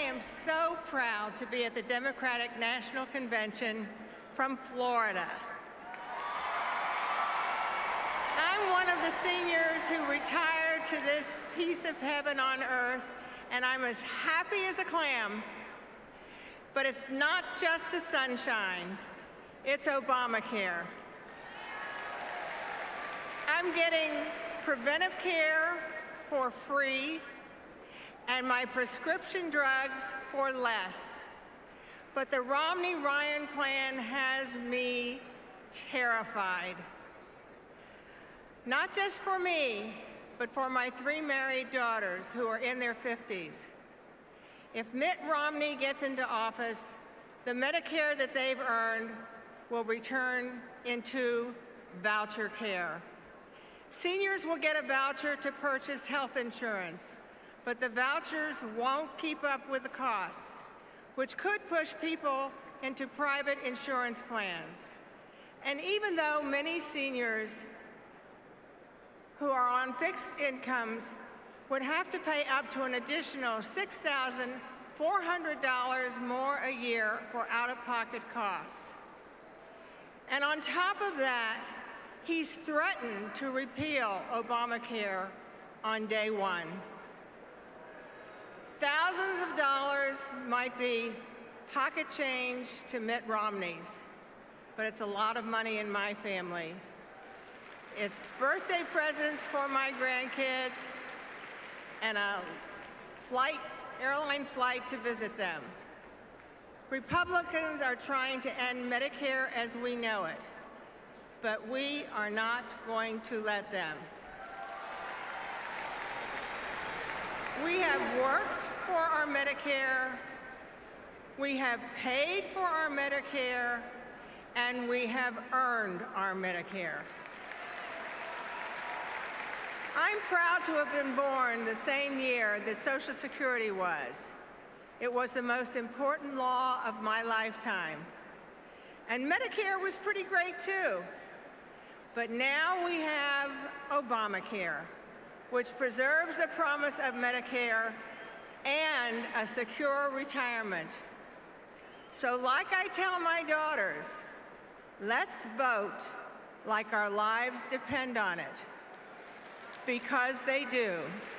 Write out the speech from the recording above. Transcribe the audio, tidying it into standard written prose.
am so proud to be at the Democratic National Convention from Florida. I'm one of the seniors who retired to this piece of heaven on earth, and I'm as happy as a clam. But it's not just the sunshine, it's Obamacare. I'm getting preventive care for free and my prescription drugs for less. But the Romney-Ryan plan has me terrified. Not just for me, but for my 3 married daughters who are in their 50s. If Mitt Romney gets into office, the Medicare that they've earned will return into voucher care. Seniors will get a voucher to purchase health insurance, but the vouchers won't keep up with the costs, which could push people into private insurance plans. And even though many seniors who are on fixed incomes would have to pay up to an additional $6,400 more a year for out-of-pocket costs. And on top of that, he's threatened to repeal Obamacare on day one. Thousands of dollars might be pocket change to Mitt Romney's, but it's a lot of money in my family. It's birthday presents for my grandkids and a airline flight to visit them. Republicans are trying to end Medicare as we know it, but we are not going to let them. We have worked for our Medicare, we have paid for our Medicare, and we have earned our Medicare. I'm proud to have been born the same year that Social Security was. It was the most important law of my lifetime. And Medicare was pretty great too. But now we have Obamacare, which preserves the promise of Medicare and a secure retirement. So like I tell my daughters, let's vote like our lives depend on it. Because they do.